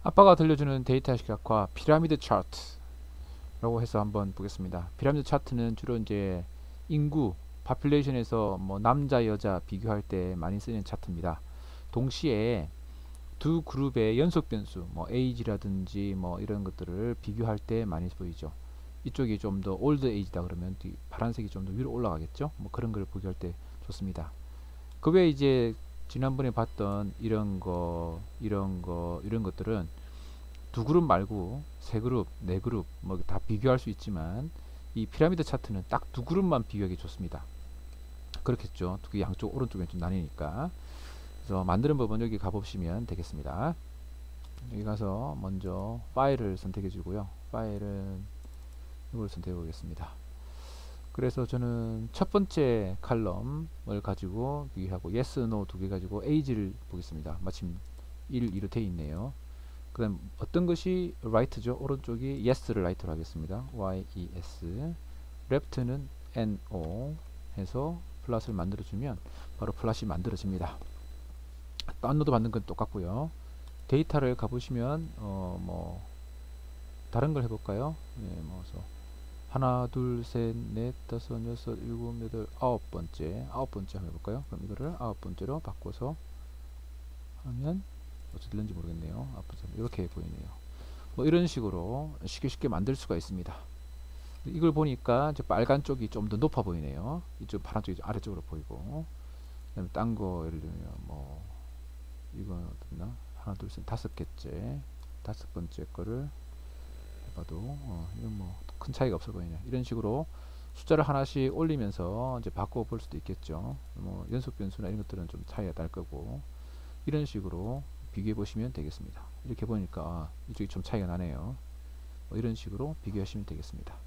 아빠가 들려주는 데이터 시각화 피라미드 차트라고 해서 한번 보겠습니다. 피라미드 차트는 주로 이제 인구, 파퓰레이션에서 뭐 남자, 여자 비교할 때 많이 쓰는 차트입니다. 동시에 두 그룹의 연속 변수, 뭐 에이지라든지 뭐 이런 것들을 비교할 때 많이 보이죠. 이쪽이 좀 더 올드 에이지다 그러면 파란색이 좀 더 위로 올라가겠죠. 뭐 그런 걸 비교할 때 좋습니다. 그 외에 이제 지난번에 봤던 이런 것들은 두 그룹 말고 세 그룹, 네 그룹 뭐 다 비교할 수 있지만 이 피라미드 차트는 딱 두 그룹만 비교하기 좋습니다. 그렇겠죠. 두 개 양쪽 오른쪽 왼쪽 나뉘니까. 그래서 만드는 법은 여기 가보시면 되겠습니다. 여기 가서 먼저 파일을 선택해 주고요. 파일은 이걸 선택해 보겠습니다. 그래서 저는 첫 번째 칼럼을 가지고 비교하고 yes, no 두 개 가지고 age를 보겠습니다. 마침 1, 2로 되어 있네요. 그 다음 어떤 것이 right죠? 오른쪽이 yes를 right로 하겠습니다. yes. left는 no 해서 플랫을 만들어주면 바로 플랫이 만들어집니다. 다운로드 받는 건 똑같고요. 데이터를 가보시면 뭐 다른 걸 해볼까요? 예, 뭐 하나, 둘, 셋, 넷, 다섯, 여섯, 일곱, 여덟, 아홉 번째 한번 해볼까요? 그럼 이거를 아홉 번째로 바꿔서 하면 어떻게 되는지 모르겠네요. 아홉 번째 이렇게 보이네요. 뭐 이런 식으로 쉽게 만들 수가 있습니다. 이걸 보니까 이제 빨간 쪽이 좀 더 높아 보이네요. 이쪽 파란 쪽이 아래쪽으로 보이고, 그다음에 딴 거 예를 들면 뭐 이건 어떻나 하나, 둘, 셋, 다섯 개째, 다섯 번째 거를 해봐도 이건 뭐 큰 차이가 없어 보이네. 이런 식으로 숫자를 하나씩 올리면서 이제 바꿔 볼 수도 있겠죠. 뭐 연속 변수나 이런 것들은 좀 차이가 날 거고, 이런 식으로 비교해 보시면 되겠습니다. 이렇게 보니까 이쪽이 좀 차이가 나네요. 뭐 이런 식으로 비교하시면 되겠습니다.